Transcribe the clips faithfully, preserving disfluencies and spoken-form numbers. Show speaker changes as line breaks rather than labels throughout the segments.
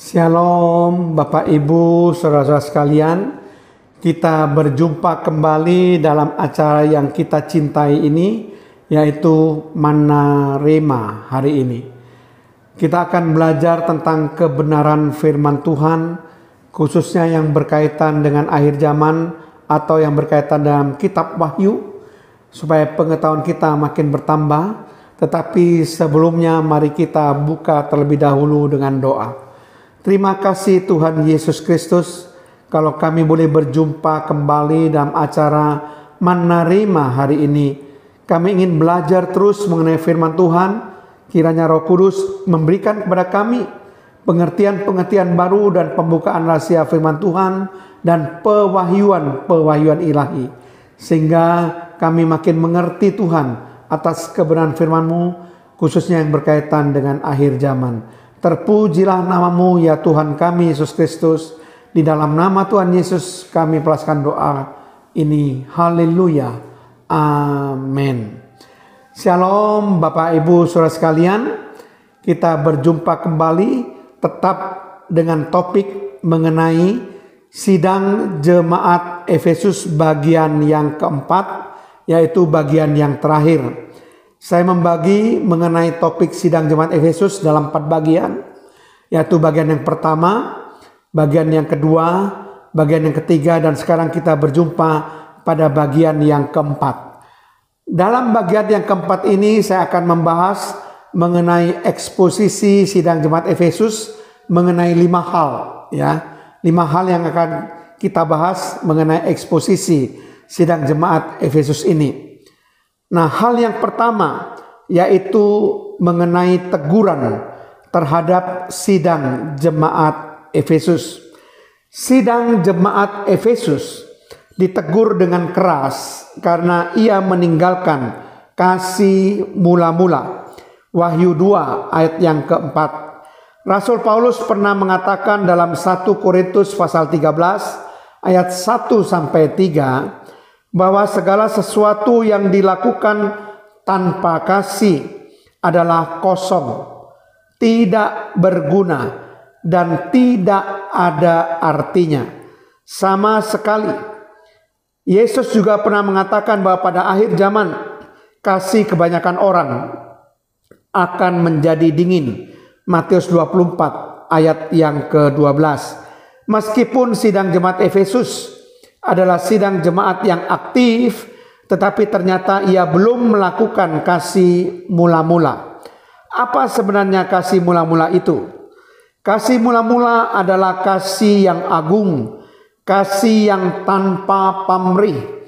Shalom Bapak Ibu saudara-saudara sekalian. Kita berjumpa kembali dalam acara yang kita cintai ini, yaitu Manna Rema hari ini. Kita akan belajar tentang kebenaran firman Tuhan, khususnya yang berkaitan dengan akhir zaman atau yang berkaitan dalam kitab Wahyu, supaya pengetahuan kita makin bertambah. Tetapi sebelumnya mari kita buka terlebih dahulu dengan doa. Terima kasih Tuhan Yesus Kristus, kalau kami boleh berjumpa kembali dalam acara Manna Rema hari ini. Kami ingin belajar terus mengenai firman Tuhan. Kiranya Roh Kudus memberikan kepada kami pengertian-pengertian baru dan pembukaan rahasia firman Tuhan dan pewahyuan-pewahyuan ilahi, sehingga kami makin mengerti Tuhan atas kebenaran firman-Mu, khususnya yang berkaitan dengan akhir zaman. Terpujilah namamu ya Tuhan kami Yesus Kristus. Di dalam nama Tuhan Yesus kami pelaskan doa ini. Haleluya. Amin. Shalom Bapak Ibu saudara sekalian. Kita berjumpa kembali tetap dengan topik mengenai sidang jemaat Efesus bagian yang keempat, yaitu bagian yang terakhir. Saya membagi mengenai topik sidang jemaat Efesus dalam empat bagian, yaitu bagian yang pertama, bagian yang kedua, bagian yang ketiga, dan sekarang kita berjumpa pada bagian yang keempat. Dalam bagian yang keempat ini saya akan membahas mengenai eksposisi sidang jemaat Efesus mengenai lima hal, ya, lima hal yang akan kita bahas mengenai eksposisi sidang jemaat Efesus ini. Nah, hal yang pertama yaitu mengenai teguran terhadap sidang jemaat Efesus. Sidang jemaat Efesus ditegur dengan keras karena ia meninggalkan kasih mula-mula. Wahyu dua ayat yang keempat. Rasul Paulus pernah mengatakan dalam satu Korintus pasal tiga belas ayat satu sampai tiga bahwa segala sesuatu yang dilakukan tanpa kasih adalah kosong, tidak berguna, dan tidak ada artinya sama sekali. Yesus juga pernah mengatakan bahwa pada akhir zaman kasih kebanyakan orang akan menjadi dingin. Matius dua puluh empat ayat yang ke dua belas. Meskipun sidang jemaat Efesus adalah sidang jemaat yang aktif, tetapi ternyata ia belum melakukan kasih mula-mula. Apa sebenarnya kasih mula-mula itu? Kasih mula-mula adalah kasih yang agung, kasih yang tanpa pamrih,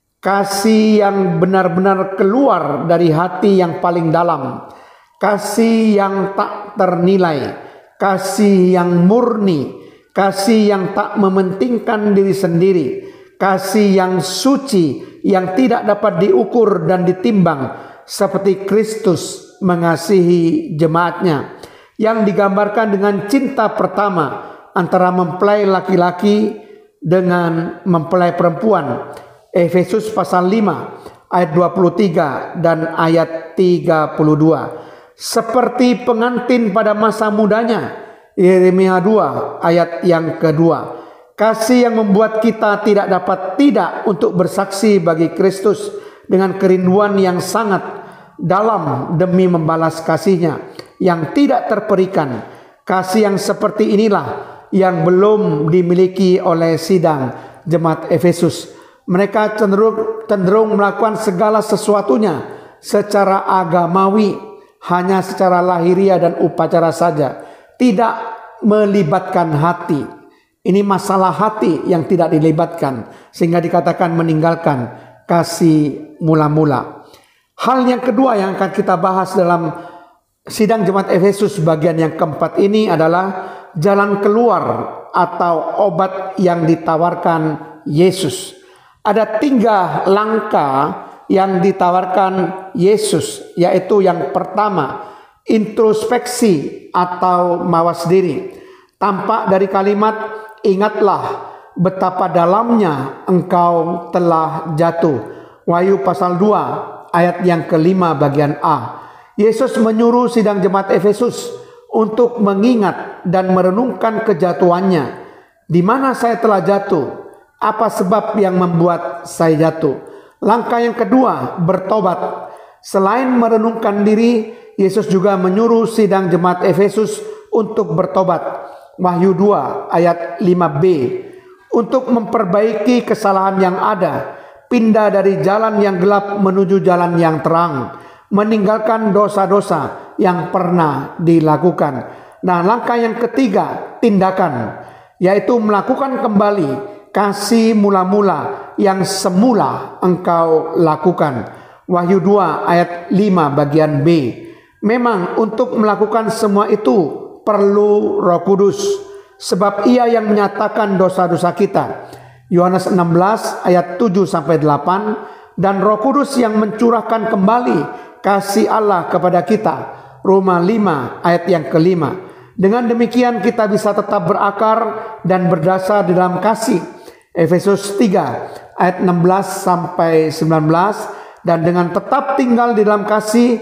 kasih yang benar-benar keluar dari hati yang paling dalam, kasih yang tak ternilai, kasih yang murni, kasih yang tak mementingkan diri sendiri, kasih yang suci, yang tidak dapat diukur dan ditimbang, seperti Kristus mengasihi jemaatnya, yang digambarkan dengan cinta pertama antara mempelai laki-laki dengan mempelai perempuan. Efesus pasal lima ayat dua puluh tiga dan ayat tiga puluh dua. Seperti pengantin pada masa mudanya. Yeremia dua ayat yang kedua. Kasih yang membuat kita tidak dapat tidak untuk bersaksi bagi Kristus dengan kerinduan yang sangat dalam demi membalas kasihnya yang tidak terperikan. Kasih yang seperti inilah yang belum dimiliki oleh sidang jemaat Efesus. Mereka cenderung, cenderung melakukan segala sesuatunya secara agamawi, hanya secara lahiriah dan upacara saja, tidak melibatkan hati. Ini masalah hati yang tidak dilibatkan, sehingga dikatakan meninggalkan kasih mula-mula. Hal yang kedua yang akan kita bahas dalam sidang jemaat Efesus bagian yang keempat ini adalah jalan keluar atau obat yang ditawarkan Yesus. Ada tiga langkah yang ditawarkan Yesus, yaitu yang pertama, introspeksi atau mawas diri. Tampak dari kalimat, ingatlah betapa dalamnya engkau telah jatuh. Wahyu pasal dua ayat yang kelima bagian A. Yesus menyuruh sidang jemaat Efesus untuk mengingat dan merenungkan kejatuhannya. Di mana saya telah jatuh? Apa sebab yang membuat saya jatuh? Langkah yang kedua, bertobat. Selain merenungkan diri, Yesus juga menyuruh sidang jemaat Efesus untuk bertobat. Wahyu dua ayat lima b. Untuk memperbaiki kesalahan yang ada, pindah dari jalan yang gelap menuju jalan yang terang, meninggalkan dosa-dosa yang pernah dilakukan. Nah, langkah yang ketiga, tindakan, yaitu melakukan kembali kasih mula-mula yang semula engkau lakukan. Wahyu dua ayat lima bagian B. Memang untuk melakukan semua itu perlu Roh Kudus, sebab Ia yang menyatakan dosa-dosa kita. Yohanes enam belas ayat tujuh sampai delapan. Dan Roh Kudus yang mencurahkan kembali kasih Allah kepada kita. Roma lima ayat yang kelima. Dengan demikian kita bisa tetap berakar dan berdasar di dalam kasih. Efesus tiga ayat enam belas sampai sembilan belas. Dan dengan tetap tinggal di dalam kasih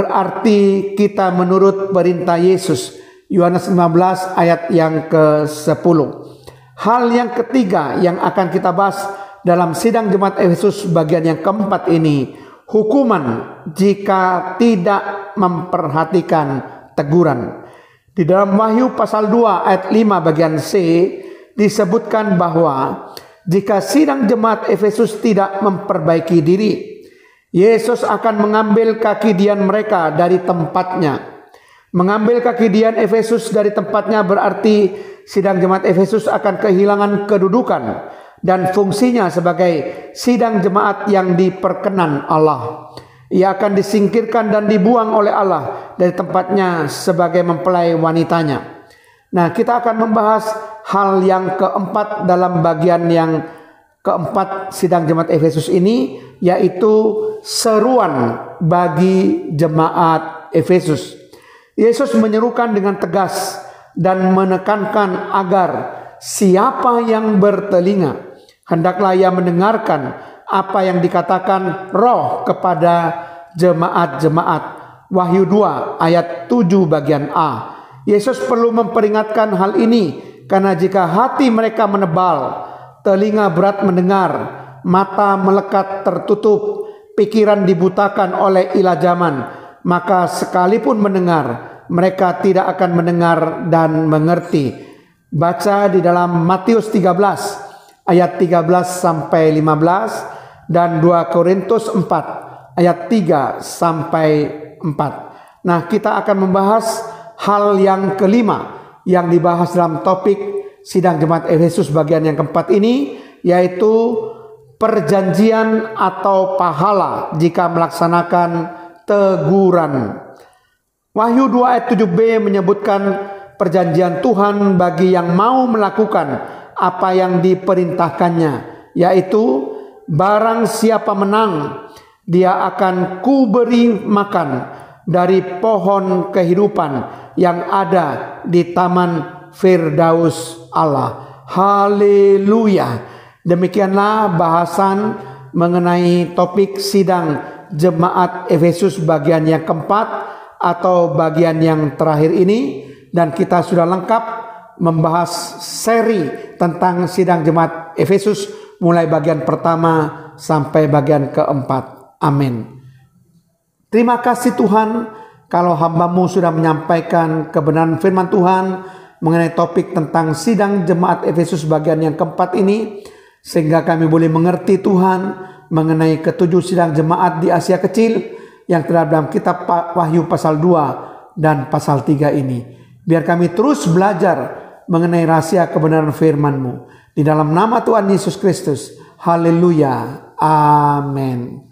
berarti kita menurut perintah Yesus. Yohanes lima belas ayat yang ke sepuluh. Hal yang ketiga yang akan kita bahas dalam sidang jemaat Efesus bagian yang keempat ini, hukuman jika tidak memperhatikan teguran. Di dalam Wahyu pasal dua ayat lima bagian C disebutkan bahwa jika sidang jemaat Efesus tidak memperbaiki diri, Yesus akan mengambil kaki dian mereka dari tempatnya. Mengambil kaki dian Efesus dari tempatnya berarti sidang jemaat Efesus akan kehilangan kedudukan dan fungsinya sebagai sidang jemaat yang diperkenan Allah. Ia akan disingkirkan dan dibuang oleh Allah dari tempatnya sebagai mempelai wanitanya. Nah, kita akan membahas hal yang keempat dalam bagian yang keempat sidang jemaat Efesus ini, yaitu seruan bagi jemaat Efesus. Yesus menyerukan dengan tegas dan menekankan agar siapa yang bertelinga hendaklah ia mendengarkan apa yang dikatakan Roh kepada jemaat-jemaat. Wahyu dua ayat tujuh bagian A. Yesus perlu memperingatkan hal ini karena jika hati mereka menebal, telinga berat mendengar, mata melekat tertutup, pikiran dibutakan oleh ilah zaman, maka sekalipun mendengar, mereka tidak akan mendengar dan mengerti. Baca di dalam Matius tiga belas ayat tiga belas sampai lima belas dan dua Korintus empat ayat tiga sampai empat. Nah, kita akan membahas hal yang kelima yang dibahas dalam topik sidang jemaat Efesus bagian yang keempat ini, yaitu perjanjian atau pahala jika melaksanakan teguran. Wahyu dua ayat tujuh b menyebutkan perjanjian Tuhan bagi yang mau melakukan apa yang diperintahkannya, yaitu barang siapa menang, dia akan kuberi makan dari pohon kehidupan yang ada di taman Firdaus Allah. Haleluya. Demikianlah bahasan mengenai topik sidang jemaat Efesus bagian yang keempat atau bagian yang terakhir ini, dan kita sudah lengkap membahas seri tentang sidang jemaat Efesus mulai bagian pertama sampai bagian keempat. Amin. Terima kasih Tuhan kalau hamba-Mu sudah menyampaikan kebenaran firman Tuhan mengenai topik tentang sidang jemaat Efesus bagian yang keempat ini, sehingga kami boleh mengerti Tuhan mengenai ketujuh sidang jemaat di Asia Kecil yang terdapat dalam kitab Wahyu pasal dua dan pasal tiga ini. Biar kami terus belajar mengenai rahasia kebenaran firman-Mu. Di dalam nama Tuhan Yesus Kristus. Haleluya. Amin.